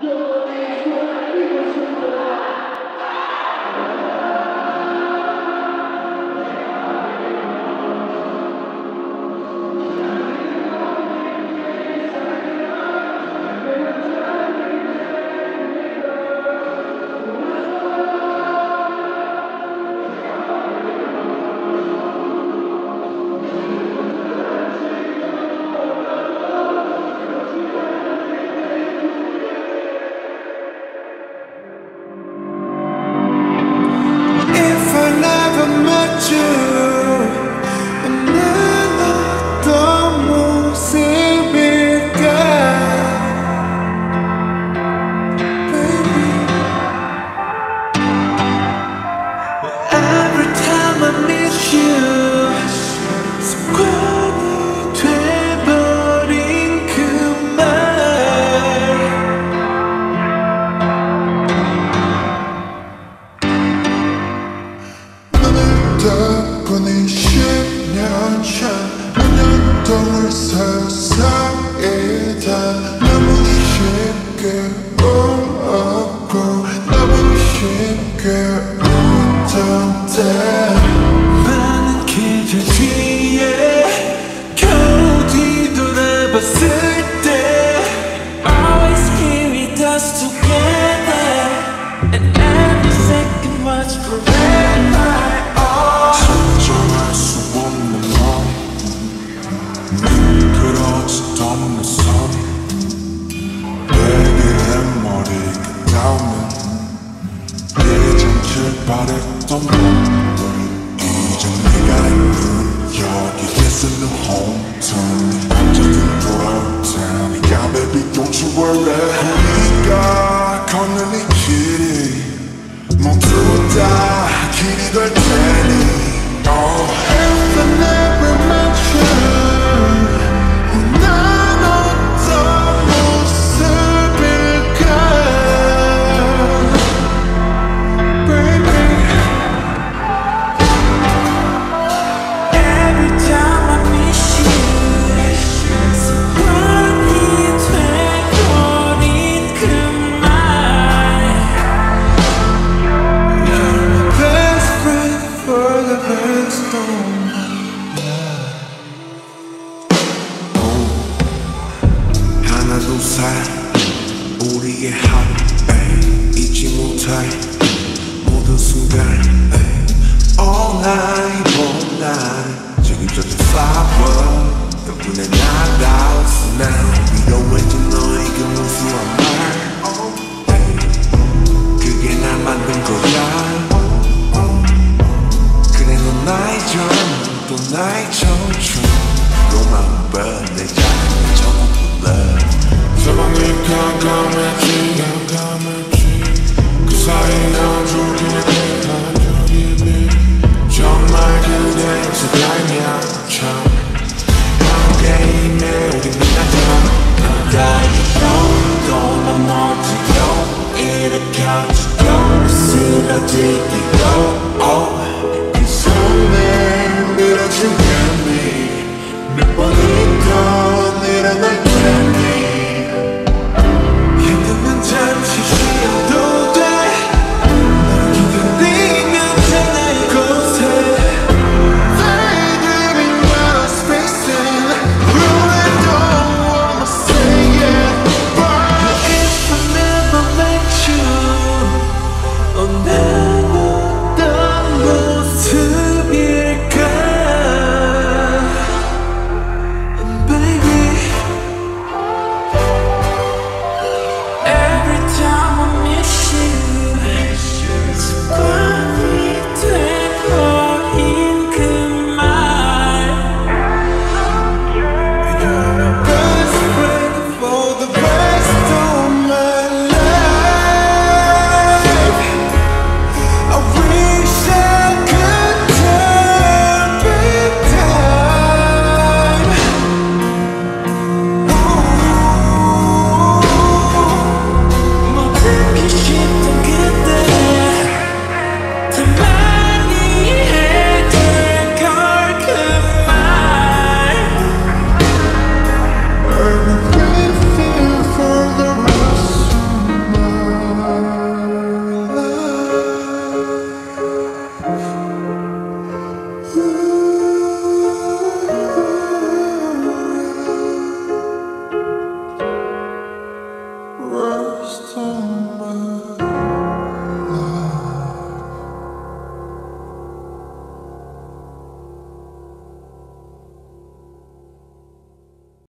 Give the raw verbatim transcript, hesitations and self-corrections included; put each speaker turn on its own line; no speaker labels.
덕분에 십 년 차 몇 년 동안 세상에 다 너무 쉽게 울었고 너무 쉽게 웃던 때 많은 기절 뒤에 겨우 뒤돌아봤을 때 Always here with us together And every second was forever. 바랬던 맘들 이제 내가 있는 여기에서 너 홈턴 언제든 돌아올 테니 Yeah baby don't you worry 우리가 걷는 이 길이 모두 다 길이 될 테니 Oh if I never met you 난 어떤 모습일까 하나 둘 셋 우리의 하루 에이, 잊지 못할 모든 순간 에이. All night all night 책임져준 flower 덕분에 나다웠어 now 위로해준 너의 그 무수한 말 에이. 그게 날 만든 거야 그래 넌 나의 젊음 또 나의 청춘 고마운 birthday 자랑의 전부 love 저방이 깜깜했지 깜깜했지 그 사이 난 조기에 간절히 정말 그대 색깔이야 참 게임에 우린 만나자 나의 영도 난 멋지고 일으켜주고 쓰러지게